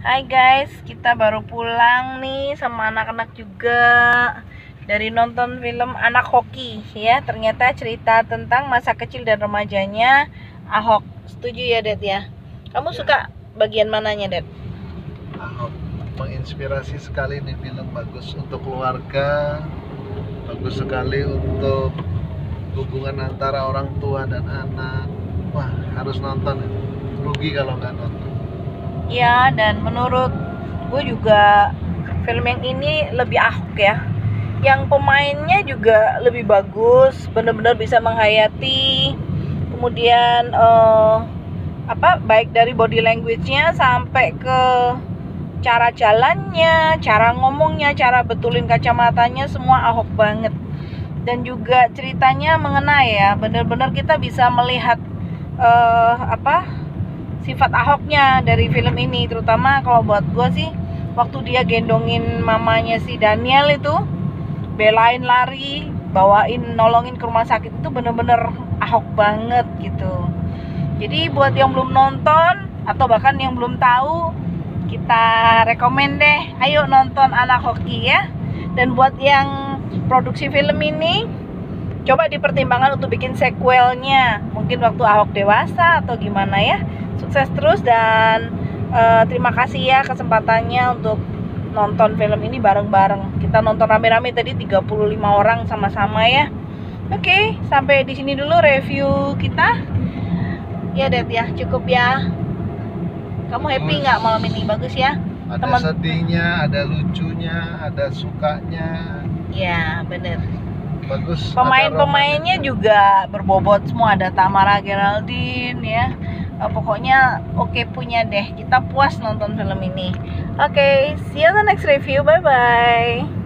Hai guys, kita baru pulang nih sama anak-anak juga dari nonton film Anak Hoki ya. Ternyata cerita tentang masa kecil dan remajanya Ahok. Setuju ya, Det ya? Kamu suka bagian mananya, Det? Ahok menginspirasi sekali nih, film bagus untuk keluarga, bagus sekali untuk hubungan antara orang tua dan anak. Wah, harus nonton, rugi kalau nggak nonton. Ya, dan menurut gue juga film yang ini lebih Ahok ya. Yang pemainnya juga lebih bagus, benar-benar bisa menghayati. Kemudian baik dari body language-nya sampai ke cara jalannya, cara ngomongnya, cara betulin kacamatanya, semua Ahok banget. Dan juga ceritanya mengena ya, benar-benar kita bisa melihat sifat Ahoknya dari film ini. Terutama kalau buat gue sih, waktu dia gendongin mamanya si Daniel itu, belain lari, bawain, nolongin ke rumah sakit, itu bener-bener Ahok banget gitu. Jadi buat yang belum nonton atau bahkan yang belum tahu, kita rekomen deh, ayo nonton Anak Hoki ya. Dan buat yang produksi film ini, coba dipertimbangkan untuk bikin sequelnya, mungkin waktu Ahok dewasa atau gimana ya. Sukses terus dan terima kasih ya kesempatannya untuk nonton film ini bareng-bareng. Kita nonton rame-rame tadi 35 orang sama-sama ya. Oke, sampai di sini dulu review kita. Ya, Det ya, cukup ya. Kamu happy nggak malam ini? Bagus ya? Ada sedihnya, ada lucunya, ada sukanya. Ya, bener. Bagus. Pemain-pemainnya juga berbobot semua, ada Tamara Geraldine ya. Pokoknya oke punya deh. Kita puas nonton film ini. Oke, see you on the next review. Bye bye.